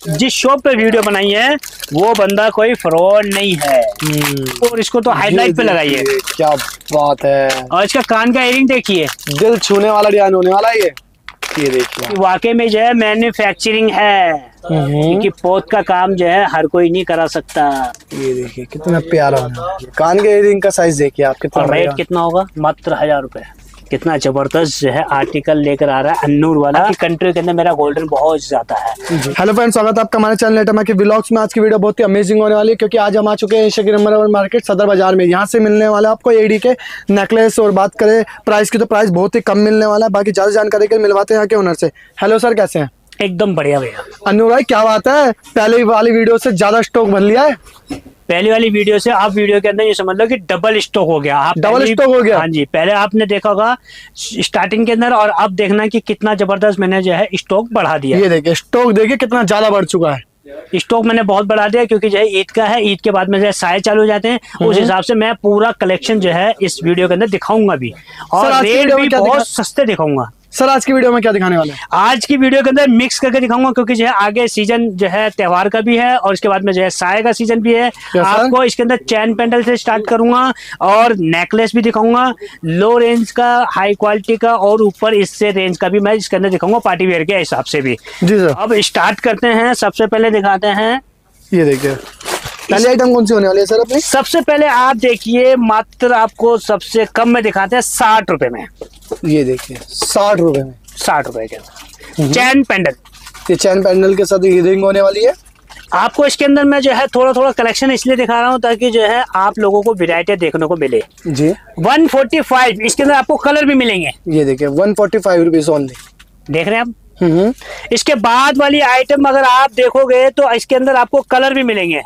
जिस शॉप पे वीडियो बनाई है वो बंदा कोई फ्रॉड नहीं है। और इसको तो हाईलाइट पे लगाइए, क्या बात है। और इसका कान का इयरिंग देखिए, दिल छूने वाला डिजाइन होने वाला है ये देखिए। वाकई में जो है मैन्युफैक्चरिंग है, क्योंकि पोत का काम जो है हर कोई नहीं करा सकता। ये देखिए कितना प्यारा है। कान के इयरिंग का साइज देखिए आप कितना। और रेट कितना होगा? मात्र 1000 रुपए। कितना जबरदस्त जो है आर्टिकल लेकर आ रहा है अन्नूर वाला। कंट्री के अंदर मेरा गोल्डन बहुत ज्यादा है। हेलो फ्रेंड्स, स्वागत है आपका हमारे चैनल लेटमा के व्लॉग्स में। आज की वीडियो बहुत ही अमेजिंग होने वाली है, क्योंकि आज हम आ चुके हैं एशिया के नंबर 1 मार्केट सदर बाजार में। यहाँ से मिलने वाला आपको एडी के नेकलेस। और बात करें प्राइस की तो प्राइस बहुत ही कम मिलने वाला है। बाकी ज्यादा जानकारी के मिलवाते हैं यहाँ के ओनर से। हेलो सर, कैसे हैं? एकदम बढ़िया भैया। अन्नूर भाई क्या बात है, पहले वाली वीडियो से ज्यादा स्टॉक भर लिया है। पहली वाली वीडियो से आप वीडियो के अंदर ये समझ लो कि डबल स्टॉक हो गया। आप डबल स्टॉक हो गया? हाँ जी, पहले आपने देखा होगा स्टार्टिंग के अंदर, और अब देखना कि कितना जबरदस्त मैंने जो है स्टॉक बढ़ा दिया। ये देखिए स्टॉक देखिए कितना ज्यादा बढ़ चुका है। स्टॉक मैंने बहुत बढ़ा दिया, क्योंकि जो है ईद का है, ईद के बाद में जो है साए चालू हो जाते हैं। उस हिसाब से मैं पूरा कलेक्शन जो है इस वीडियो के अंदर दिखाऊंगा भी, और रेट भी बहुत सस्ते दिखाऊंगा। सर आज की वीडियो में क्या दिखाने वाले हैं? आज की वीडियो के अंदर मिक्स करके दिखाऊंगा, क्योंकि जो है आगे सीजन जो है त्योहार का भी है, और इसके बाद में जो है साए का सीजन भी है। आपको इसके अंदर चैन पेंडल से स्टार्ट करूंगा, और नेकलेस भी दिखाऊंगा, लो रेंज का, हाई क्वालिटी का, और ऊपर इससे रेंज का भी मैं इसके अंदर दिखाऊंगा, पार्टी वेयर के हिसाब से भी। जी सर। अब स्टार्ट करते हैं। सबसे पहले दिखाते हैं, ये देखिए पहली आइटम कौन सी होने वाली है सर अपनी? सबसे पहले आप देखिए, मात्र आपको सबसे कम में दिखाते हैं 60 रुपए में। ये देखिए 60 रुपए में, 60 रुपए के चैन पेंडल। ये चैन पेंडल के साथ रिंग होने वाली है। आपको इसके अंदर मैं जो है थोड़ा थोड़ा कलेक्शन इसलिए दिखा रहा हूँ ताकि जो है आप लोगों को वैरायटी देखने को मिले। जी 145, इसके अंदर आपको कलर भी मिलेंगे। ये देखिए 145 रुपीज ओनली। देख रहे हैं आप? इसके बाद वाली आइटम अगर आप देखोगे तो इसके अंदर आपको कलर भी मिलेंगे।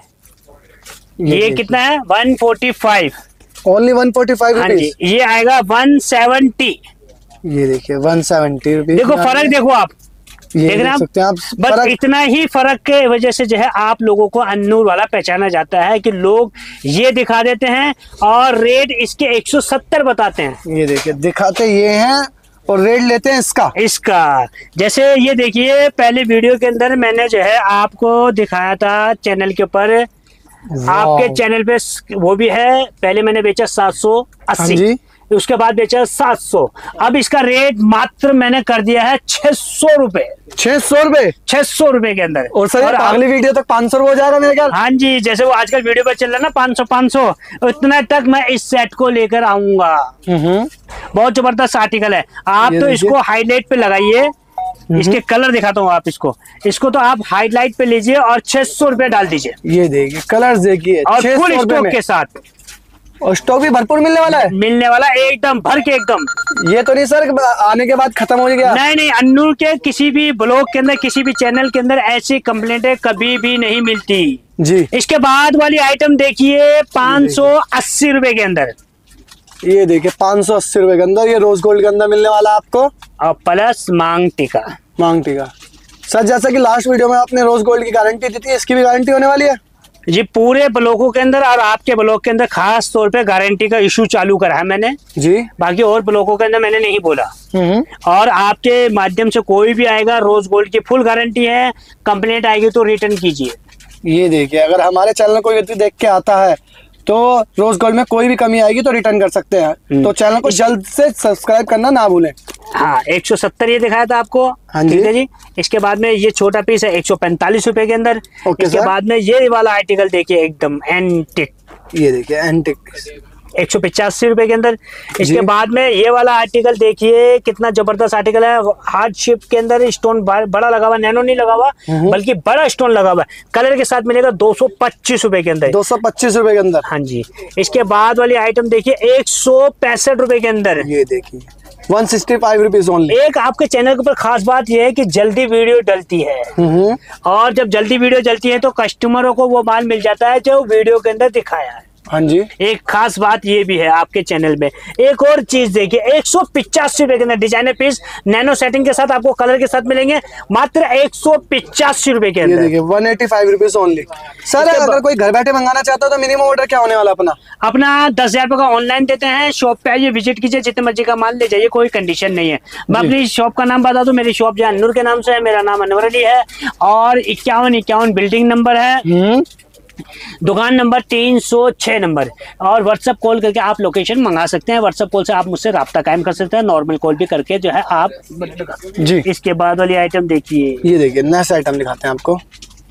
ये कितना है? 145 ओनली 145 रुपीज। ये आएगा 170। ये देखिए 170 रुपीज। देखो फर्क देखो आप, देख रहे हैं आप? बस इतना ही फर्क के वजह से जो है आप लोगों को अन्नूर वाला पहचाना जाता है, कि लोग ये दिखा देते हैं और रेट इसके 170 बताते हैं। ये देखिए दिखाते ये हैं और रेट लेते हैं इसका। जैसे ये देखिए, पहले वीडियो के अंदर मैंने जो है आपको दिखाया था चैनल के ऊपर, आपके चैनल पे वो भी है। पहले मैंने बेचा 780, उसके बाद बेचा 700। अब इसका रेट मात्र मैंने कर दिया है 600 रुपए। 600 रुपए? 600 रुपए के अंदर। और सर अगली वीडियो तक 500 रुपए हो जाएगा मेरे ख्याल। हाँ जी, जैसे वो आजकल वीडियो पर चल रहा है ना 500 उतना तक मैं इस सेट को लेकर आऊंगा। बहुत जबरदस्त आर्टिकल है। आप तो इसको हाईलाइट पे लगाइए। इसके कलर दिखाता हूँ आप इसको तो आप हाईलाइट पे लीजिए और 600 रुपए डाल दीजिए। ये देखिए कलर्स देखिए, और फुल स्टॉक के साथ। और स्टॉक भी भरपूर मिलने वाला है। मिलने वाला एकदम भर के एकदम। ये तो नहीं सर आने के बाद खत्म हो गया? नहीं, अन्नूर के किसी भी ब्लॉग के अंदर, किसी भी चैनल के अंदर ऐसी कंप्लेंटें कभी भी नहीं मिलती जी। इसके बाद वाली आइटम देखिए 580 रुपए के अंदर। ये देखिए 580 रुपए के अंदर, ये रोज गोल्ड के अंदर मिलने वाला आपको, और प्लस मांग टीका। सर जैसा कि लास्ट वीडियो में आपने रोज गोल्ड की गारंटी दी थी, इसकी भी गारंटी होने वाली है जी। पूरे ब्लॉकों के अंदर और आपके ब्लॉक के अंदर खास तौर पे गारंटी का इशू चालू करा है मैंने जी। बाकी और ब्लॉकों के अंदर मैंने नहीं बोला। और आपके माध्यम से कोई भी आएगा, रोज गोल्ड की फुल गारंटी है। कंप्लेंट आएगी तो रिटर्न कीजिए। ये देखिए अगर हमारे चैनल को व्यक्ति देख के आता है तो रोज गोल्ड में कोई भी कमी आएगी तो रिटर्न कर सकते हैं। तो चैनल को जल्द से सब्सक्राइब करना ना भूलें। हाँ 170 ये दिखाया था आपको। हाँ जी। ठीक है जी। इसके बाद में ये छोटा पीस है 145 रुपए के अंदर। इसके बाद में ये वाला आर्टिकल देखिए एकदम एंटिक। ये देखिए एंटिक 185 रुपए के अंदर। इसके बाद में ये वाला आर्टिकल देखिए कितना जबरदस्त आर्टिकल है। हार्ड शेप के अंदर स्टोन बड़ा लगा हुआ, नैनो नहीं लगा हुआ बल्कि बड़ा स्टोन लगा हुआ है। कलर के साथ मिलेगा 225 रुपए के अंदर। 225 रुपए के अंदर। हाँ जी। इसके बाद वाली आइटम देखिए 165 रुपए के अंदर। ये देखिए 165 रुपीज ओनली। एक आपके चैनल के ऊपर खास बात यह है कि जल्दी वीडियो डलती है, और जब जल्दी वीडियो डलती है तो कस्टमरों को वो माल मिल जाता है जो वीडियो के अंदर दिखाया है। हाँ जी। एक खास बात ये भी है आपके चैनल में, एक और चीज देखिए, 185 रुपए के अंदर डिजाइनर पीस नैनो सेटिंग के साथ आपको कलर के साथ मिलेंगे, मात्र 185 रुपए के अंदर। ये देखिए 185 रुपीज ओनली। सर अगर कोई घर बैठे मंगाना चाहता है तो मिनिमम ऑर्डर क्या होने वाला अपना 10,000 रुपए का ऑनलाइन देते हैं। शॉप पे आइए, विजिट कीजिए, जितने मर्जी का माल ले जाइए, कोई कंडीशन नहीं है। मैं अपनी शॉप का नाम बता दूं, मेरी शॉप जो अनूर के नाम से है, मेरा नाम अनवर अली है और 5151 बिल्डिंग नंबर है, दुकान नंबर 306 नंबर। और व्हाट्सएप कॉल करके आप लोकेशन मंगा सकते हैं। व्हाट्सएप कॉल से आप मुझसे राब्ता कायम कर सकते हैं, नॉर्मल कॉल भी करके जो है आप जी। इसके बाद वाली आइटम देखिए, ये देखिए नेक्स्ट आइटम दिखाते हैं आपको।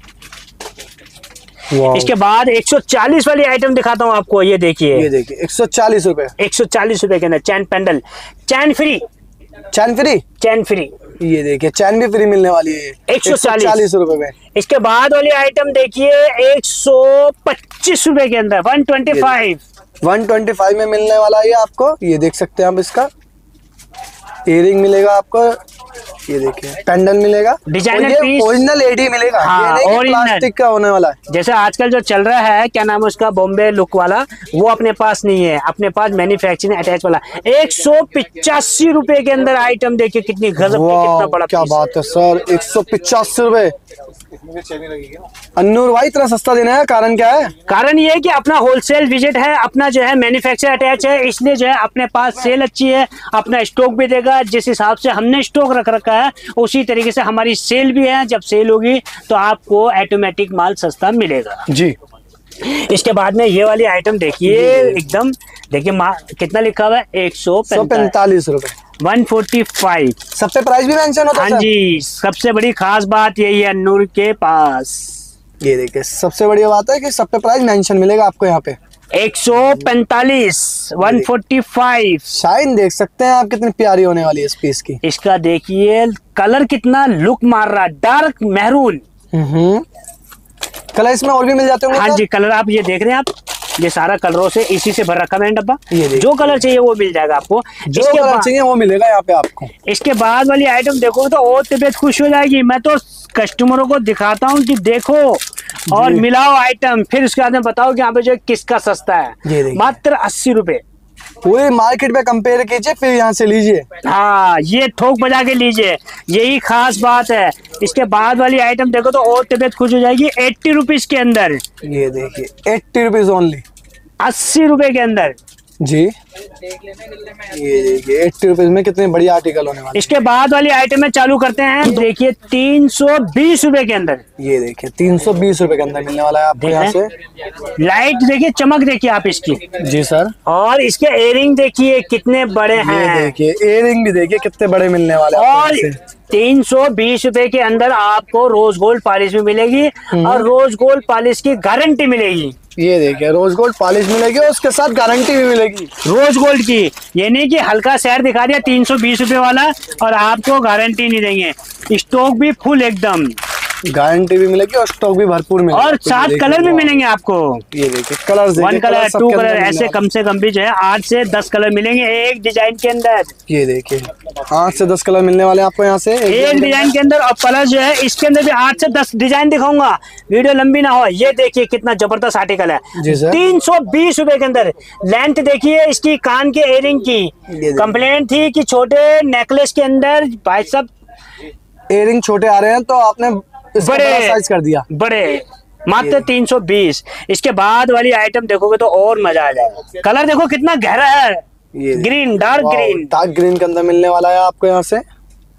इसके बाद 140 वाली आइटम दिखाता हूँ आपको। ये देखिए 140 रुपए, 140 रुपए के अंदर chain pendant, chain free, chain free, chain free. ये देखिए चैन भी फ्री मिलने वाली है 140 रुपए में। इसके बाद वाली आइटम देखिए 125 रुपए के अंदर 125 में मिलने वाला है आपको। ये देख सकते हैं आप, इसका इयरिंग मिलेगा आपको, ये देखिए पेंडल मिलेगा, डिजाइनर पीस, ओरिजिनल एडी मिलेगा। हाँ, ये नहीं प्लास्टिक का होने वाला है। जैसे आजकल जो चल रहा है, क्या नाम है उसका, बॉम्बे लुक वाला, वो अपने पास नहीं है। अपने पास मैन्युफैक्चरिंग अटैच वाला 185 रुपए के अंदर आइटम देखिए, कितनी गजब की, कितना बड़ा। क्या बात है सर, 185 रुपए। अन्नूर भाई इतना सस्ता देना है, कारण क्या है? कारण ये है कि अपना होलसेल विजिट है, अपना जो है मैन्युफैक्चर अटैच है, इसलिए जो है अपने पास सेल अच्छी है, अपना स्टॉक भी देगा। जिस हिसाब से हमने स्टॉक रख रखा है उसी तरीके से हमारी सेल भी है। जब सेल होगी तो आपको ऑटोमेटिक माल सस्ता मिलेगा जी। इसके बाद में ये वाली आइटम देखिए, एकदम देखिए कितना लिखा हुआ है, 145 रुपए, 145। सब पे प्राइस भी मेंशन होता है? हाँ जी, सबसे बड़ी खास बात यही है अन्नूर के पास। ये देखिए सबसे बड़ी बात है कि सब पे प्राइस मेंशन मिलेगा आपको यहाँ पे। 145, 145। शाइन देख सकते हैं आप, कितनी प्यारी होने वाली है इस पीस की। इसका देखिए कलर कितना लुक मार रहा है, डार्क मैरून। कलर इसमें और भी मिल जाते होंगे? हाँ जी, कलर आप ये देख रहे हैं, आप ये सारा कलरों से इसी से भर रखा है डब्बा। जो कलर चाहिए वो मिल जाएगा आपको, जो कलर चाहिए वो मिलेगा यहाँ पे आपको। इसके बाद वाली आइटम देखोगे तो और तबीयत खुश हो जाएगी। मैं तो कस्टमरों को दिखाता हूँ कि देखो और मिलाओ आइटम, फिर उसके बाद में बताओ कि यहाँ पे जो किसका सस्ता है। मात्र 80 रुपए। पूरे मार्केट में कंपेयर कीजिए, फिर यहाँ से लीजिए। हाँ, ये थोक बजा के लीजिए, यही खास बात है। इसके बाद वाली आइटम देखो तो और तबीयत खुश हो जाएगी। 80 रुपीज के अंदर, ये देखिए 80 रुपीज ओनली, 80 रुपए के अंदर जी। ये देखिए 80 रुपीज में कितने बढ़िया आर्टिकल होने वाले। इसके बाद वाली आइटम में चालू करते हैं, देखिए 320 रुपए के अंदर। ये देखिए 320 रुपए के अंदर मिलने वाला है आपको यहाँ से। लाइट देखिए, चमक देखिए आप इसकी। जी सर। और इसके इयरिंग देखिए कितने बड़े हैं। ये देखिए इयरिंग भी देखिए कितने बड़े मिलने वाले हैं। और 320 रुपए के अंदर आपको रोज गोल्ड पॉलिश भी मिलेगी और रोज गोल्ड पॉलिश की गारंटी मिलेगी। ये देखिए रोज गोल्ड पॉलिश मिलेगी और उसके साथ गारंटी भी मिलेगी रोज गोल्ड की। ये नहीं कि हल्का शहर दिखा दिया 320 रुपए वाला और आपको गारंटी नहीं देंगे। स्टॉक भी फुल एकदम, गारंटी भी मिलेगी और स्टॉक भी भरपूर मिलेगा। और 7 कलर भी मिलेंगे आपको। ये देखिए कलर, 1 कलर 2 कलर ऐसे कम से कम भी जो है 8 से 10 कलर मिलेंगे एक डिजाइन के अंदर। ये देखिए 8 से 10 कलर मिलने वाले आपको यहाँ से एक डिजाइन के अंदर। और प्लस जो है इसके अंदर भी 8 से 10 डिजाइन दिखाऊंगा, वीडियो लंबी ना हो। ये देखिए कितना जबरदस्त आर्टिकल है, 320 रुपए के अंदर। लेंथ देखिए इसकी, कान के इयरिंग की कंप्लेंट थी कि छोटे नेकलेस के अंदर भाई साहब इयरिंग छोटे आ रहे हैं, तो आपने बड़े साइज कर दिया, बड़े। मात्र 320। इसके बाद वाली आइटम देखोगे तो और मजा आ जाएगा। कलर देखो कितना गहरा है, green, dark green, dark green के अंदर मिलने वाला है आपको यहाँ से।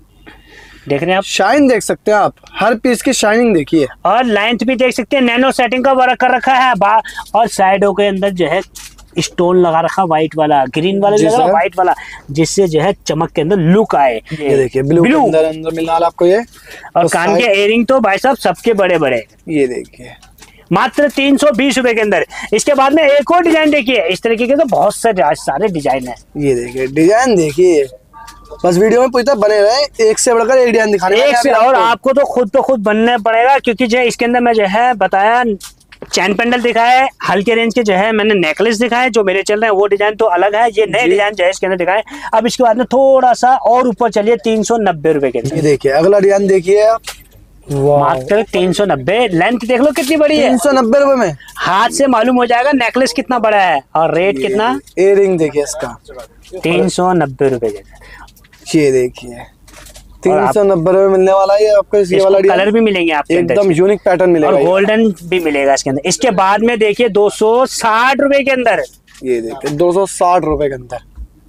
देख रहे हैं आप, शाइन देख सकते हैं आप, हर पीस की शाइनिंग देखिए। और लेंथ भी देख सकते हैं, नैनो सेटिंग का वर्क कर रखा है। और साइडों के अंदर जो है स्टोन लगा रखा, व्हाइट वाला, ग्रीन वाला लगा, व्हाइट वाला, जिससे जो है चमक के अंदर लुक आए। ये देखिए ब्लू के अंदर मिलने वाला आपको ये। और कान के इयरिंग तो भाई साहब सबके बड़े बड़े। ये देखिए मात्र 320 रुपए के अंदर। इसके बाद में एक और डिजाइन देखिए, इस तरीके के तो बहुत सारे डिजाइन है। ये देखिए डिजाइन देखिए, बस वीडियो में पूछता बने रहे, एक से बढ़कर एक डिजाइन दिखाने एक से। और आपको तो खुद बनना पड़ेगा, क्योंकि जो इसके अंदर मैं जो है बताया चैन पेंडल दिखाया है, हल्के रेंज के जो है मैंने नेकलेस दिखाया, जो मेरे चल रहे हैं वो डिजाइन तो अलग है। ये नए डिजाइन जो है इसके अंदर दिखाए। अब इसके बाद में थोड़ा सा और ऊपर चलिए, 390 रुपए के। ये देखिए अगला डिजाइन देखिए आप, मात्र 390। लेंथ देख लो कितनी बड़ी है, 390 रुपए में। हाथ से मालूम हो जाएगा नेकलेस कितना बड़ा है। और रेट कितना? इयररिंग देखिए इसका 390 रुपए। ये देखिए 390 रुपए मिलने वाला है आपको। ये वाला कलर भी मिलेंगे आपको, एकदम यूनिक पैटर्न मिलेगा और गोल्डन भी मिलेगा इसके अंदर। इसके बाद में देखिए 260 रुपए के अंदर, ये देखिए 260 रुपए के अंदर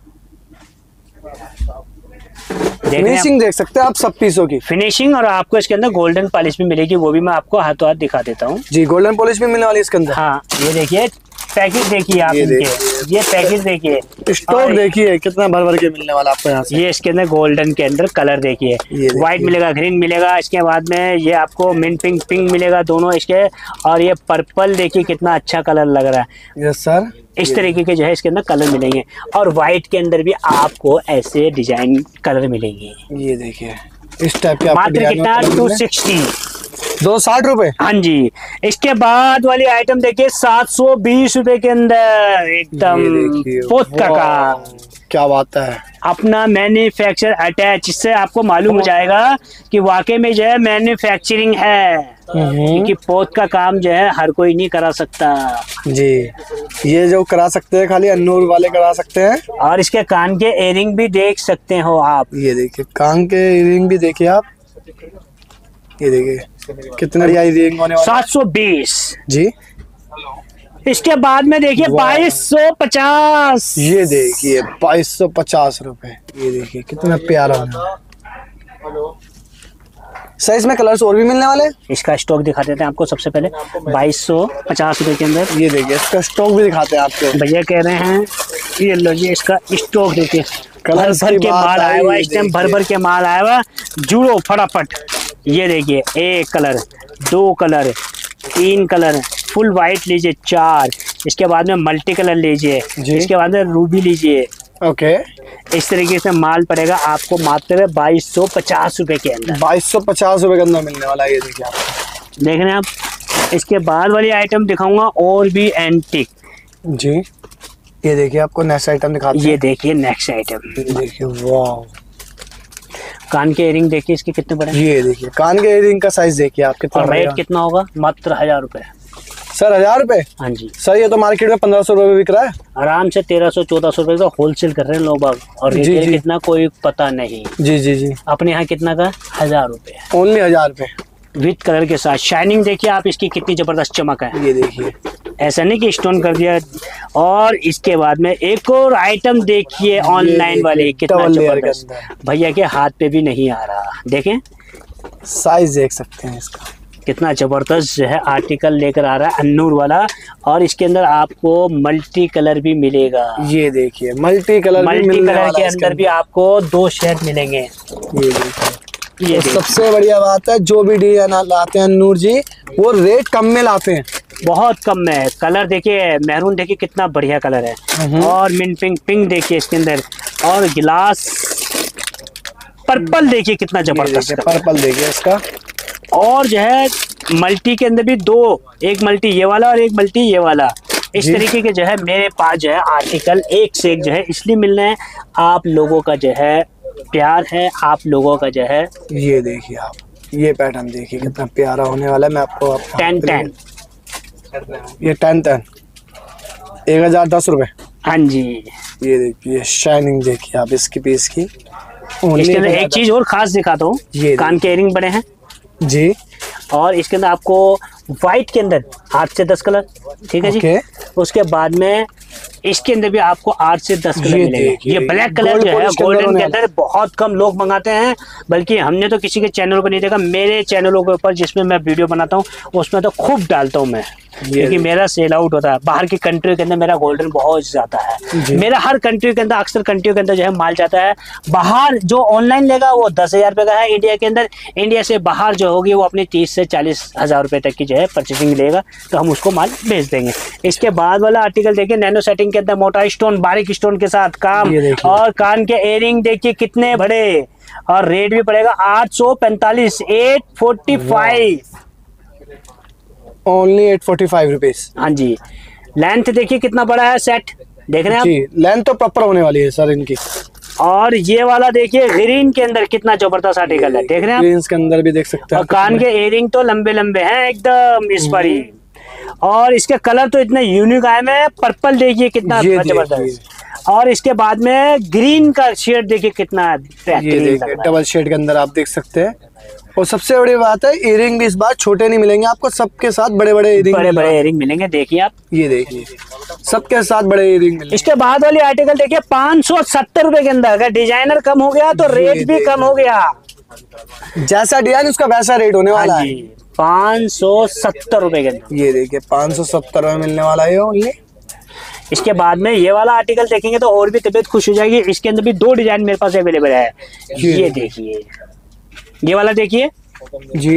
फिनिशिंग देख सकते हैं आप सब पीसों की फिनिशिंग। और आपको इसके अंदर गोल्डन पॉलिश भी मिलेगी, वो भी मैं आपको हाथों हाथ दिखा देता हूँ जी। गोल्डन पॉलिश भी मिलने वाली है इसके अंदर। हाँ, ये देखिए पैकेज देखिए आप, ये पैकेज देखिए, स्टॉक देखिए कितना भर भर के मिलने वाला आपको यहाँ से। ये इसके अंदर गोल्डन के अंदर कलर देखिए, व्हाइट मिलेगा, ग्रीन मिलेगा, इसके बाद में ये आपको मिंट पिंक पिंक मिलेगा दोनों इसके। और ये पर्पल देखिए कितना अच्छा कलर लग रहा है। यस सर, इस तरीके के जो है इसके अंदर कलर मिलेंगे। और व्हाइट के अंदर भी आपको ऐसे डिजाइन कलर मिलेंगे। ये देखिए इस टाइप के मात्र कितना? 260 रुपए। हाँ जी। इसके बाद वाली आइटम देखिए 720 रुपए के अंदर, एकदम पोत का काम। क्या बात है, अपना मैन्युफैक्चर अटैच, इससे आपको मालूम हो जाएगा कि वाकई में जो है मैन्युफैक्चरिंग है। क्योंकि पोत का काम जो है हर कोई नहीं करा सकता जी। ये जो करा सकते हैं खाली अन्नूर वाले करा सकते हैं। और इसके कान के इयरिंग भी देख सकते हो आप। ये देखिए कान के इयरिंग भी देखिए आप, ये देखिए कितना इयरिंग होने वाला। 720 जी। इसके बाद में देखिए 2250। ये देखिए 2250 रुपए। ये देखिए कितना प्यारा है। सर इसमें कलर्स और भी मिलने वाले हैं। इसका स्टॉक दिखा देते हैं आपको सबसे पहले 2250 रुपए के अंदर। ये देखिए इसका स्टॉक भी दिखाते हैं आपको। भैया कह रहे हैं ये लो जी, इसका स्टॉक देखिए, भर भर के माल आया हुआ, इस टाइम भर भर के माल आया हुआ। जुड़ो फटाफट। ये देखिए 1 colour, 2 colour, 3 colour, full white लीजिए 4, इसके बाद में मल्टी कलर लीजिए, इसके बाद में रूबी लीजिए। ओके, इस तरीके से माल पड़ेगा आपको मात्र 2250 रुपए के अंदर। 2250 रुपए के अंदर मिलने वाला है। ये देखिए आप देख रहे हैं आप। इसके बाद वाली आइटम दिखाऊंगा और भी एंटिक जी। ये देखिए आपको नेक्स्ट आइटम दिखाते हैं। ये देखिए नेक्स्ट आइटम, देखिए वाह, कान के इयरिंग देखिए इसके कितने बड़े। ये देखिए कान के इयरिंग का साइज देखिए आप कितना। और रेट कितना होगा? मात्र 1000 रुपए। सर 1000 रुपए? हाँ जी सर, ये तो मार्केट में 1500 रुपए बिक रहा है। आराम से 1300-1400 रुपए का होलसेल कर रहे हैं लोग। और रिटेल कितना कोई पता नहीं। जी जी जी। अपने यहाँ कितना का? 1000 रुपए। ओनली 1000 रुपए विथ कलर के साथ। शाइनिंग देखिए आप इसकी कितनी जबरदस्त चमक है। ये देखिए, ऐसा नहीं कि स्टोन कर दिया। और इसके बाद में एक और आइटम देखिए ऑनलाइन वाले, कितना जबरदस्त। भैया के हाथ पे भी नहीं आ रहा, देखें साइज देख सकते हैं इसका कितना जबरदस्त जो है आर्टिकल लेकर आ रहा है अन्नूर वाला। और इसके अंदर आपको मल्टी कलर भी मिलेगा। ये देखिए मल्टी कलर के अंदर भी आपको 2 शेड मिलेंगे। ये देखिए, ये सबसे बढ़िया बात है, जो भी डिजाइन लाते हैं अन्नूर जी वो रेट कम में लाते हैं, बहुत कम में है। कलर देखिए, मैरून देखिए कितना बढ़िया कलर है। और मिंट पिंक पिंक देखिए इसके अंदर। और गिलास पर्पल देखिए कितना जबरदस्त पर्पल देखिए इसका। और जो है मल्टी के अंदर भी 2, एक मल्टी ये वाला और एक मल्टी ये वाला। इस तरीके के जो है मेरे पास जो है आर्टिकल एक से एक जो है इसलिए मिलना है। आप लोगों का जो है प्यार है, आप लोगों का जो है। ये देखिए आप, ये पैटर्न देखिए कितना प्यारा होने वाला है। मैं आपको 10 ये 10 1010 रुपए। हाँ जी। ये देखिए शाइनिंग देखिए आप इसकी पीस की। इसके अंदर एक चीज और खास दिखाता हूँ, कान के इयरिंग बड़े हैं जी। और इसके अंदर आपको व्हाइट के अंदर 8 से 10 कलर, ठीक है जी। उसके बाद में इसके अंदर भी आपको 8 से 10 कलर मिलेंगे। ये ब्लैक कलर जो है गोल्डन के अंदर बहुत कम लोग मंगाते हैं, बल्कि हमने तो किसी के चैनल पर नहीं देखा। मेरे चैनलों के ऊपर जिसमें मैं वीडियो बनाता हूँ उसमें तो खूब डालता हूँ मैं, क्योंकि मेरा सेल आउट होता है। बाहर की कंट्री के अंदर मेरा गोल्डन बहुत ज्यादा है। मेरा हर कंट्री के अंदर, अक्सर कंट्री के अंदर जो है माल जाता है। बाहर जो ऑनलाइन लेगा वो 10,000 रुपए का है इंडिया के अंदर। इंडिया से बाहर जो होगी वो अपनी 30 से 40 हजार रुपए तक की जो है परचेसिंग लेगा, तो हम उसको माल भेज देंगे। इसके बाद वाला आर्टिकल देखिए नैनो सेटिंग के अंदर मोटा स्टोन, बारीक स्टोन के साथ काम। और कान के इयरिंग देखिए कितने बड़े। और रेट भी पड़ेगा 845, 845 ओनली 845 रुपीज। हाँ जी। लेंथ देखिए कितना बड़ा है सेट, देख रहे हैं आप। लेंथ तो प्रॉपर होने वाली है सर इनकी। और ये वाला देखिए ग्रीन के अंदर कितना जबरदस्त आर्टिकल है, देख रहे हैं ग्रीन के अंदर भी देख सकते हैं। और कान के इयरिंग तो लंबे लंबे हैं एकदम इस पर ही। और इसके कलर तो इतने यूनिक आए हैं। पर्पल देखिए कितना जबरदस्त, और इसके बाद में ग्रीन का शेड देखिए कितना बेहतरीन, डबल शेड के अंदर आप देख सकते हैं। और सबसे बड़ी बात है इयरिंग भी इस बार छोटे नहीं मिलेंगे आपको, सबके साथ बड़े बड़े इयरिंग मिलेंगे। देखिए आप, ये देखिए सबके साथ बड़े इयरिंग मिलेंगे। इसके बाद वाली आर्टिकल देखिए 570 रुपए के अंदर। अगर डिजाइनर कम हो गया तो रेट भी कम हो गया, जैसा डिजाइन उसका वैसा रेट होने वाला है। 570 रुपए के अंदर ये देखिए 570 में मिलने वाला है ओनली। इसके बाद में ये वाला आर्टिकल देखेंगे तो और भी तबीयत खुश हो जाएगी। इसके अंदर भी 2 डिजाइन मेरे पास अवेलेबल है। ये देखिए, ये वाला देखिए जी,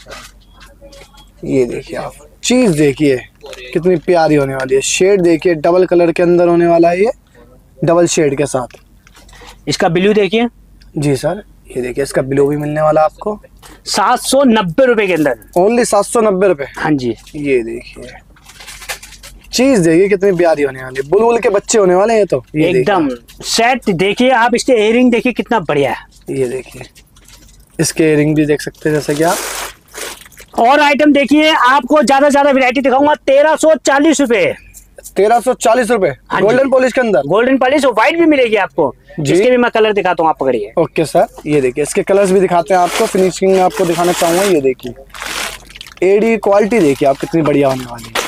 ये देखिए आप चीज देखिए कितनी प्यारी होने वाली है। शेड देखिए डबल कलर के अंदर होने वाला है, ये डबल शेड के साथ। इसका ब्लू देखिए जी सर, ये देखिए इसका ब्लू भी मिलने वाला आपको 790 रुपए के अंदर, ओनली 790 रुपए। हाँ जी, ये देखिए चीज देखिए कितनी प्यारी होने वाली है, बुलबुल के बच्चे होने वाले हैं ये तो। ये एकदम सेट देखिए आप। इसके इयरिंग देखिए कितना बढ़िया है। ये देखिए इसके इयरिंग भी देख सकते हैं जैसे कि आप। और आइटम देखिए, आपको ज्यादा से ज्यादा वैरायटी दिखाऊंगा। 1340 रुपए, 1340 रुपए गोल्डन पॉलिश के अंदर। गोल्डन पॉलिश और व्हाइट भी मिलेगी आपको। इसके भी मैं कलर दिखाता हूँ, आप पकड़िए। ओके सर, ये देखिए इसके कलर्स भी दिखाते हैं आपको, फिनिशिंग आपको दिखाना चाहूंगा। ये देखिए एडी क्वालिटी देखिए आप कितनी बढ़िया होने वाली है।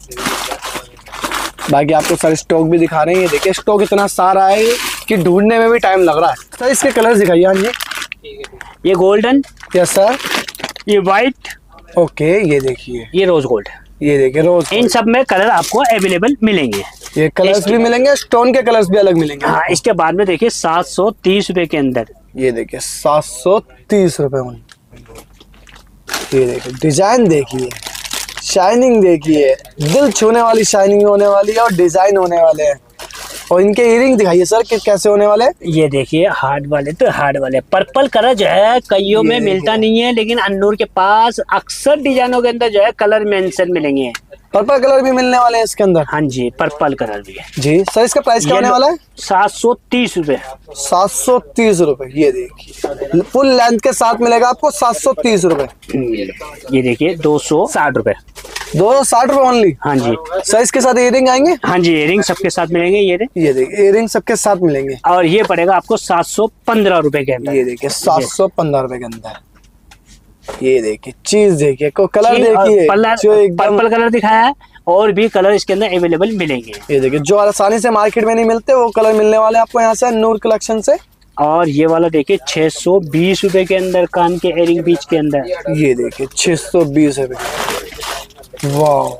बाकी आपको सर स्टॉक भी दिखा रहे हैं। ये देखिए स्टॉक इतना सारा है कि ढूंढने में भी टाइम लग रहा है। सर इसके कलर्स दिखाइए। हाँ जी, ये गोल्डन, यस सर, ये व्हाइट, ओके, ये देखिए ये रोज गोल्ड। ये देखिए रोज, इन सब में कलर आपको अवेलेबल मिलेंगे। ये कलर्स भी मिलेंगे, स्टोन के कलर्स भी अलग मिलेंगे। हाँ, इसके बाद में देखिए 730 रुपए के अंदर। ये देखिए 730 रुपए में। ये देखिए डिजाइन देखिए, शाइनिंग देखिए, दिल छूने वाली शाइनिंग होने वाली है और डिजाइन होने वाले हैं। और इनके इयरिंग दिखाइए सर कि कैसे होने वाले। ये देखिए हार्ड वाले, तो हार्ड वाले पर्पल कलर जो है कईयों में मिलता नहीं है, लेकिन अन्नूर के पास अक्सर डिजाइनों के अंदर जो है कलर मेंशन मिलेंगे। पर्पल कलर भी मिलने वाले हैं इसके अंदर। हाँ जी, पर्पल कलर भी है जी सर। इसका प्राइस क्या होने वाला है? 730 रुपए। 730 रुपए। ये देखिए फुल लेंथ के साथ मिलेगा आपको 730 रुपए। ये देखिए 260 रुपए। 260 रुपए ओनली। हाँ जी सर, इसके साथ इयरिंग आएंगे? हाँ जी, इयरिंग सबके साथ मिलेंगे। ये देखिए इयरिंग सबके साथ मिलेंगे। और ये पड़ेगा आपको 715 रुपए के अंदर। ये देखिए 715 रुपए के अंदर। ये देखिए चीज देखिए, को कलर देखिए जो एकदम पर्पल कलर दिखाया है, और भी कलर इसके अंदर अवेलेबल मिलेंगे। ये देखिए जो आसानी से मार्केट में नहीं मिलते वो कलर मिलने वाले आपको यहाँ से नूर कलेक्शन से। और ये वाला देखिए 620 रुपए के अंदर, कान के इयरिंग बीच के अंदर। ये देखिए 620 रुपए। वाह,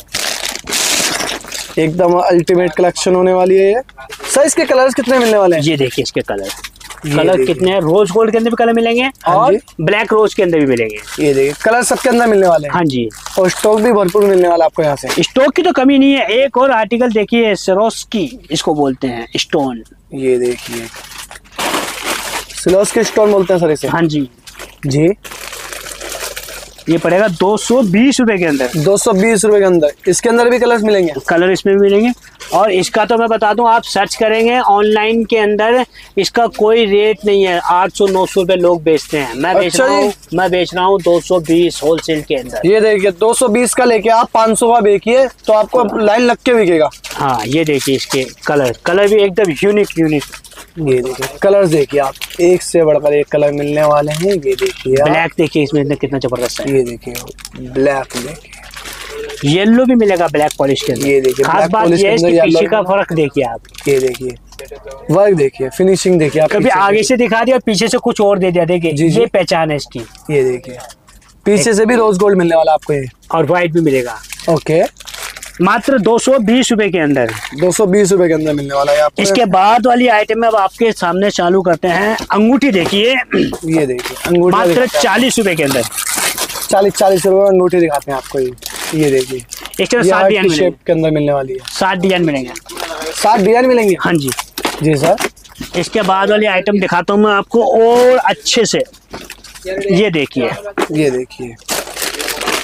एकदम अल्टीमेट कलेक्शन होने वाली है ये। सर इसके कलर्स कितने मिलने वाले हैं? ये देखिए इसके कलर कितने हैं। रोज गोल्ड के अंदर भी कलर मिलेंगे और ब्लैक रोज के अंदर भी मिलेंगे। ये देखिए कलर सबके अंदर मिलने वाले हैं। हाँ जी, और स्टॉक भी भरपूर मिलने वाला आपको यहाँ से। स्टॉक की तो कमी नहीं है। एक और आर्टिकल देखिए, सरोस्की इसको बोलते हैं, स्टोन। ये देखिए सिलोस्की स्टोन बोलते हैं सर इसे। हाँ जी जी, ये पड़ेगा 220 रुपए के अंदर। 220 रुपए के अंदर। इसके अंदर भी कलर्स मिलेंगे? कलर इसमें भी मिलेंगे। और इसका तो मैं बता दूं, आप सर्च करेंगे ऑनलाइन के अंदर, इसका कोई रेट नहीं है। 800-900 रुपए लोग बेचते हैं। मैं बेच रहा हूँ 220 होलसेल के अंदर। ये देखिए 220 का लेके आप 500 का बेचिए तो आपको लाइन लग के बिकेगा। हाँ, ये देखिए इसके कलर भी एकदम यूनिक। ये देखिए कलर देखिए आप, एक से बढ़कर एक कलर मिलने वाले हैं। ये देखिए ब्लैक देखिए इसमें कितना जबरदस्त है। ये देखिए ब्लैक, देखिए येलो भी मिलेगा ब्लैक पॉलिश के अंदर। ये देखिए खास बात ये है कि पीछे का फर्क देखिए आप। ये देखिए वर्क देखिए, फिनिशिंग देखिए आप। कभी आगे से दिखा दिया और पीछे से कुछ और दे दिया। देखिए ये पहचान है इसकी। ये देखिए पीछे से भी रोज गोल्ड मिलने वाला आपको ये, और व्हाइट भी मिलेगा। ओके, मात्र 220 रुपए के अंदर। 220 रुपए के अंदर मिलने वाला है आपको। इसके बाद वाली आइटम में अब आपके सामने चालू करते हैं। अंगूठी देखिए, ये देखिए अंगूठी मात्र 40 रुपए के अंदर। 40 रुपए अंगूठी दिखाते हैं आपको। ये देखिए इसके 7 डिजाइन शेप के अंदर मिलने वाली है। 7 डिजाइन मिलेंगे। 7 डिजाइन मिलेंगे? हाँ जी जी सर। इसके बाद वाली आइटम दिखाता हूँ मैं आपको और अच्छे से। ये देखिए, ये देखिए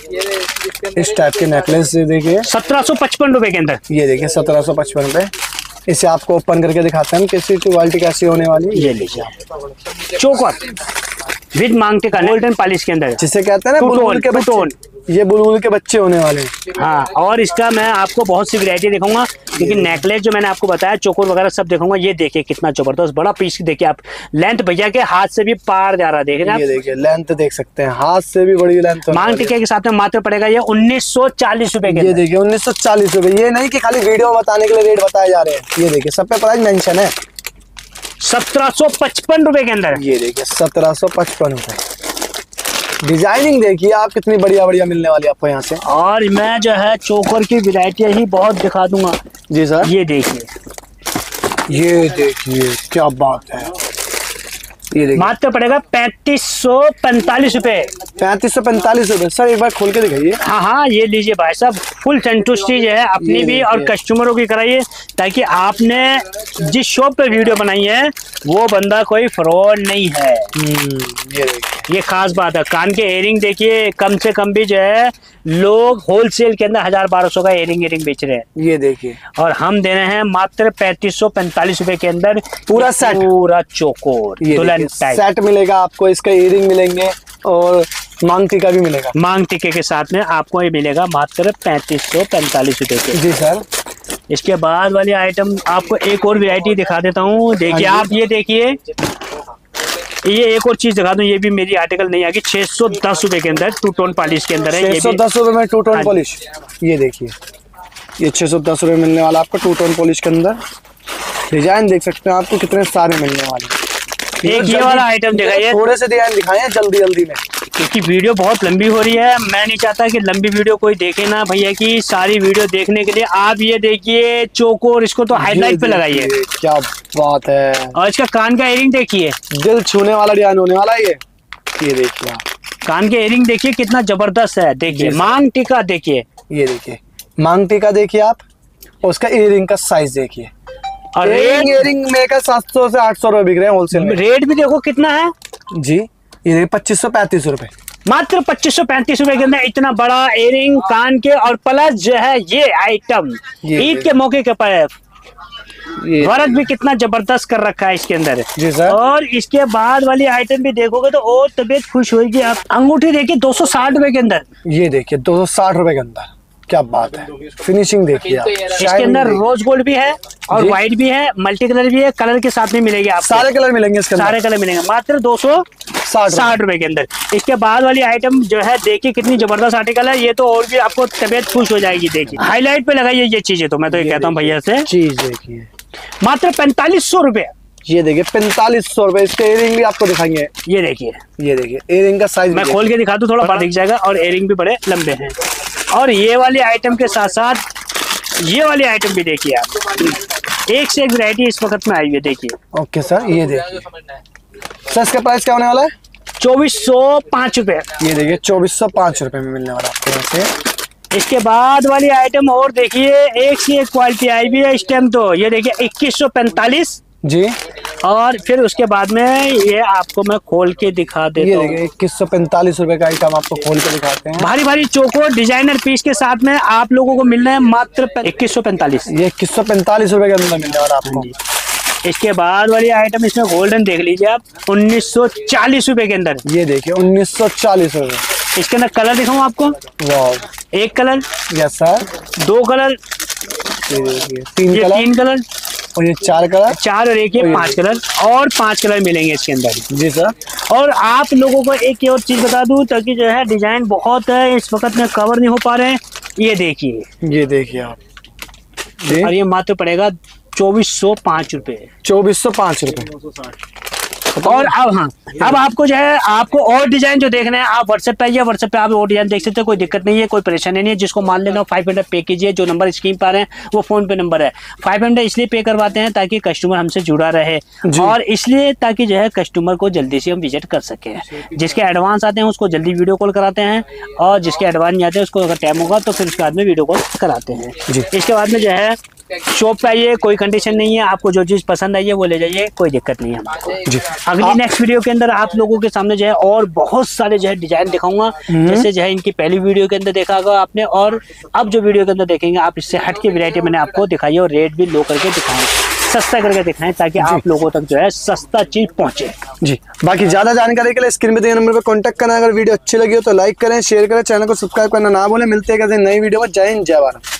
इस टाइप के नेकलेस देखिए 1755 रुपए के अंदर। ये देखिए 1755 रुपए। इसे आपको ओपन करके दिखाते हैं कैसी क्वालिटी कैसी होने वाली है। ये लीजिए चोकर विद मांगटे का गोल्डन पॉलिश के अंदर, जिसे कहते हैं ना बुलबुल के बच्चे। ये बुलबुल के बच्चे होने वाले हैं। हाँ, और इसका मैं आपको बहुत सी वैरायटी दिखाऊंगा, क्योंकि नेकलेस जो मैंने आपको बताया चोकर वगैरह सब दिखाऊंगा। ये देखिए कितना जबरदस्त बड़ा पीस, देखिए आप लेंथ भैया के हाथ से भी पार जा रहा है, देख रहे हैं। ये देखिए लेंथ देख सकते हैं, हाथ से भी बड़ी लेंथ। मांग टिके के साथ में मात्र पड़ेगा ये 1940 रुपए के। ये देखिए 1940 रुपए। ये नहीं कि खाली वीडियो बताने के लिए रेट बताए जा रहे हैं। ये देखिए सब पे प्राइस मेंशन है। 1755 रुपए के अंदर। ये देखिए 1755 रुपए। डिजाइनिंग देखिए आप कितनी बढ़िया बढ़िया मिलने वाली है आपको यहाँ से। और मैं जो है चोकर की वैरायटी ही बहुत दिखा दूंगा। जी सर। ये देखिए, ये देखिए क्या बात है। ये देखिए मात्र पड़ेगा 3545 रुपए। 3545 रुपए। सर एक बार खोल के दिखाइए। हाँ हाँ, ये लीजिए भाई साहब, फुल संतुष्टि जो है अपनी भी और कस्टमरों की कराइए, ताकि आपने जिस शॉप पे वीडियो बनाई है वो बंदा कोई फ्रॉड नहीं है। ये देखिए, ये खास बात है। कान के इयरिंग देखिए, कम से कम भी जो है लोग होलसेल के अंदर 1000-1200 का इयरिंग बेच रहे हैं। ये देखिए, और हम दे रहे हैं मात्र 3545 रुपए के अंदर पूरा सेट, पूरा चोकोर दुल्हन सेट मिलेगा आपको। इसका इयरिंग मिलेंगे और मांग टीका भी मिलेगा। मांग टीके के साथ में आपको ये मिलेगा मात्र 3545 रुपए के। जी सर। इसके बाद वाली आइटम आपको एक और वैरायटी दिखा देता हूँ। देखिए आप, ये देखिए, ये एक और चीज दिखा दूं, ये भी मेरी आर्टिकल नहीं आएगी। 610 रुपए के अंदर टू टोन पॉलिश के अंदर है। 610 रुपए में टू टोन पॉलिश। ये देखिए, ये 610 रुपए मिलने वाला आपको टू टोन पॉलिश के अंदर। डिजाइन देख सकते हैं आपको कितने सारे मिलने वाले। एक ये वाला आइटम दिखाइए, थोड़े से डिजाइन दिखाए जल्दी जल्दी में, क्योंकि वीडियो बहुत लंबी हो रही है। मैं नहीं चाहता कि लंबी वीडियो कोई देखे ना भैया। की सारी वीडियो देखने के लिए आप ये देखिए चोकोर, इसको तो हाईलाइट पे लगाइए। क्या बात है। और इसका कान का इयरिंग देखिए, दिल छूने वाला डिजाइन होने वाला है ये देखिए, कान के इयरिंग देखिए कितना जबरदस्त है। देखिए मांग टीका देखिए, ये देखिए मांग टीका देखिए आप, और उसका इयरिंग का साइज देखिए। और इयरिंग मेकर 700 से 800 रुपए बिक रहे हैं होलसेल में। रेट भी देखो कितना है जी, ये 2535 रुपए, मात्र 2535 रुपए के अंदर इतना बड़ा इयरिंग कान के। और प्लस जो है ये आइटम ईद के मौके के पर वर्क भी कितना जबरदस्त कर रखा है इसके अंदर। जी सर। और इसके बाद वाली आइटम भी देखोगे तो और तबीयत खुश होगी। आप अंगूठी देखिए 260 रुपए के अंदर। ये देखिए 260 रुपए के अंदर, क्या बात है। फिनिशिंग देखिए आप, इसके अंदर रोज गोल्ड भी है और व्हाइट भी है, मल्टी कलर भी है, कलर के साथ में मिलेगी आप। सारे कलर मिलेंगे इसके अंदर, सारे कलर मिलेंगे मात्र 260 रुपए के अंदर। इसके बाद वाली आइटम जो है देखिए कितनी जबरदस्त आर्टिकल है। ये तो और भी आपको तबीयत खुश हो जाएगी। देखिए हाईलाइट पे लगाइए ये चीजें, तो मैं तो ये कहता हूँ भैया से, चीज देखिए मात्र 4500 रुपए। ये देखिए 4500 रुपए। इसके इयरिंग भी आपको दिखाएंगे। ये देखिए इयरिंग का साइज मैं खोल के दिखा दूं, थोड़ा बड़ा दिख जाएगा। और इयरिंग भी बड़े लंबे हैं। और ये वाली आइटम के साथ साथ ये वाली आइटम भी देखिए आप, एक से एक वैरायटी इस वक्त में आई हुई है। देखिए ओके सर, ये देखिए सर, इसका प्राइस क्या होने वाला है? 2405 रुपए। ये देखिए 2405 रुपए में मिलने वाला आपको यहाँ से। इसके बाद वाली आइटम और देखिए, एक से एक क्वालिटी आई भी है इस टाइम। तो ये देखिए 2145 जी। और फिर उसके बाद में ये आपको मैं खोल के दिखा देता हूँ। 2145 रुपए का आइटम आपको खोल के दिखाते हैं। भारी भारी चोकोर डिजाइनर पीस के साथ में आप लोगों को मिल रहे हैं मात्र 2145। ये 2145 रुपए के अंदर मिलने वाला आपको। इसके बाद वाली आइटम इसमें गोल्डन देख लीजिए आप, 1940 रुपए के अंदर। ये देखिए 1940 रुपए। इसके अंदर कलर दिखाऊं आपको? वाह, एक कलर, यस सर, दो कलर, तीन कलर, और ये चार कलर, चार और एक, ये 5 कलर, और 5 कलर मिलेंगे इसके अंदर। जी सर। और आप लोगों को एक और चीज बता दूं, ताकि जो है डिजाइन बहुत है, इस वक्त में कवर नहीं हो पा रहे हैं। ये देखिए आप, और ये मात्र पड़ेगा 2405 रुपए। 2405 रुपए। और अब आपको जो है, आपको और डिजाइन जो देखना है आप व्हाट्सएप पे आइए, व्हाट्सएप पे आप और डिजाइन देख सकते हैं। कोई दिक्कत नहीं है, कोई परेशानी नहीं है। जिसको मान लेना 500 पे कीजिए। जो नंबर स्क्रीन पर है वो फोन पे नंबर है। 500 इसलिए पे करवाते हैं ताकि कस्टमर हमसे जुड़ा रहे, और इसलिए ताकि जो है कस्टमर को जल्दी से हम विजिट कर सके। जिसके एडवांस आते हैं उसको जल्दी वीडियो कॉल कराते हैं, और जिसके एडवांस नहीं आते हैं उसको अगर टाइम होगा तो फिर उसके बाद में वीडियो कॉल कराते हैं। इसके बाद में जो है शॉप पे आइए, कोई कंडीशन नहीं है, आपको जो चीज पसंद आई है वो ले जाइए, कोई दिक्कत नहीं है हमको जी। अगली नेक्स्ट वीडियो के अंदर आप लोगों के सामने जो है और बहुत सारे जो है डिजाइन दिखाऊंगा, जैसे जो है इनकी पहली वीडियो के अंदर देखा होगा आपने, और अब जो वीडियो के अंदर देखेंगे आप इससे हट के वैरायटी मैंने आपको दिखाई है और रेट भी लो करके दिखाएं, सस्ता करके दिखाएं, ताकि आप लोगों तक जो है सस्ता चीज पहुंचे जी। बाकी ज्यादा जानकारी के लिए स्क्रीन पे दिए नंबर पे कांटेक्ट करना। अगर वीडियो अच्छी लगी हो तो लाइक करें, शेयर करें, चैनल को सब्सक्राइब करना ना भूलें। मिलते हैं किसी नई वीडियो में। जय हिंद, जय भारत।